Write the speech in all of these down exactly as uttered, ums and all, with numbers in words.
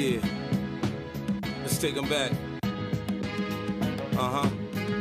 Yeah. Let's take them back. Uh-huh.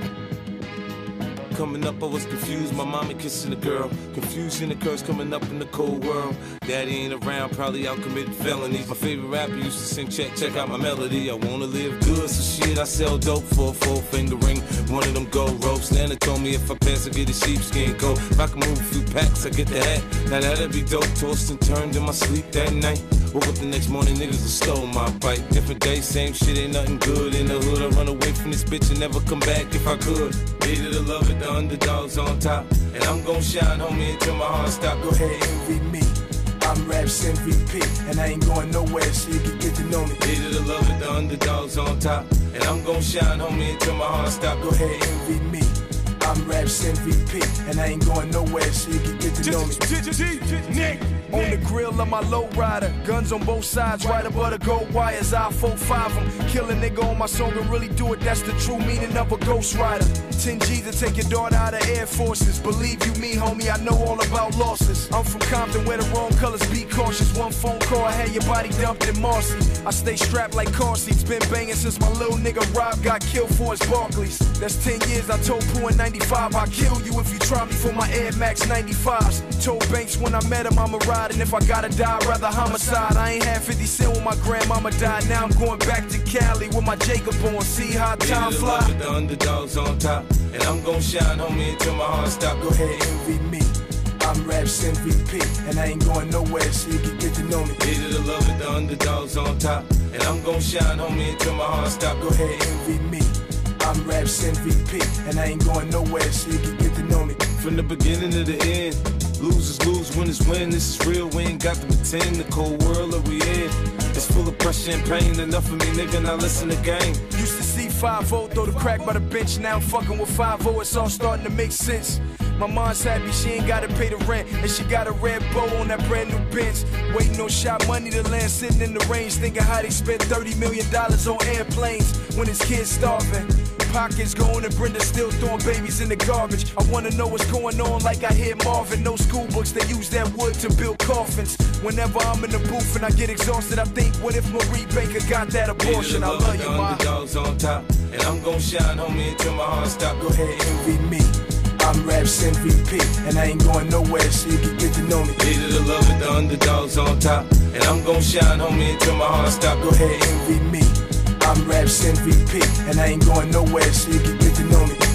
Coming up, I was confused. My mama kissing a girl. Confusion occurs coming up in the cold world. Daddy ain't around, probably out committing felonies. My favorite rapper used to sing, check, check out my melody. I wanna live good, so shit, I sell dope for a four finger ring. One of them gold ropes. Nana told me if I pass, I get a sheepskin coat. If I can move a few packs, I get the hat. Now that'd be dope. Tossed and turned in my sleep that night. Woke up the next morning, niggas have stole my bike. Different day, same shit, ain't nothing good. In the hood, I run away from this bitch and never come back if I could. Hated to love it, the underdogs on top. And I'm gon' shine, homie, until my heart stop. Go ahead, envy me. I'm Raps M V P, and I ain't going nowhere, so you can get to know me. Hated to love it, the underdogs on top. And I'm gon' shine, homie, until my heart stop. Go ahead, envy me. I'm Raps M V P, and I ain't going nowhere, so you can get to know me. On the grill of my lowrider, guns on both sides, right above the gold wires. I four five them, kill a nigga on my song and really do it. That's the true meaning of a ghost rider. ten G's to take your daughter out of Air Forces. Believe you me, homie, I know all about losses. I'm from Compton where the wrong colors be cautious. One phone call, I had your body dumped in Marcy. I stay strapped like car seats, been banging since my little nigga Rob got killed for his Barclays. That's ten years, I told Pooh in ninety-five, I'll kill you if you try me for my Air Max ninety-fives. Told Banks when I met him I'ma ride, and if I gotta die, I'd rather homicide. I ain't had fifty cent when my grandmama died. Now I'm going back to Cali with my Jacob on. See how time fly. The underdogs on top, and I'm gon' shine, homie, until my heart stop. Go ahead, envy me. I'm Raps M V P, and I ain't going nowhere, so you can get to know me. Hated to love it, the underdogs on top, and I'm gon' shine, homie, until my heart stop. Go ahead, envy me. I'm Raps M V P, and I ain't going nowhere, so you can get to know me. From the beginning to the end, losers lose, winners win. This is real, we ain't got to pretend. The cold world that we in, it's full of pressure and pain. Enough of me, nigga, now listen to game. Used to see five oh, throw the crack by the bench. Now I'm fucking with five oh, it's all starting to make sense. My mom's happy, she ain't gotta pay the rent, and she got a red bow on that brand new Benz. Waiting on shot money to land, sitting in the range, thinking how they spent thirty million dollars on airplanes when his kids starving. Pockets going and Brenda still throwing babies in the garbage. I wanna know what's going on like I hear Marvin. No school books, they use that wood to build coffins. Whenever I'm in the booth and I get exhausted, I think, what if Marie Baker got that abortion? I love you, ma. Underdogs on top, and I'm gon' shine, homie, until my heart stop. Go ahead, envy me. I'm Raps M V P, and I ain't going nowhere, so you can get to know me. Hated to love it, the underdogs on top, and I'm gon' shine, homie, until my heart stop. Go ahead, envy me. I'm Raps M V P, and I ain't going nowhere, so you can get to know me.